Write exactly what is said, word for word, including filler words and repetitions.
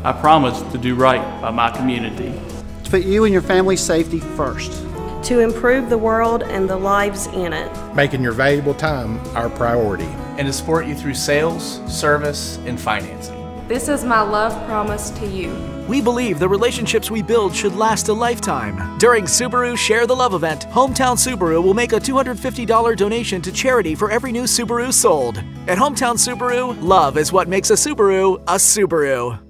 I promise to do right by my community. To put you and your family's safety first. To improve the world and the lives in it. Making your valuable time our priority. And to support you through sales, service, and financing. This is my love promise to you. We believe the relationships we build should last a lifetime. During Subaru Share the Love event, Hometown Subaru will make a two hundred fifty dollar donation to charity for every new Subaru sold. At Hometown Subaru, love is what makes a Subaru a Subaru.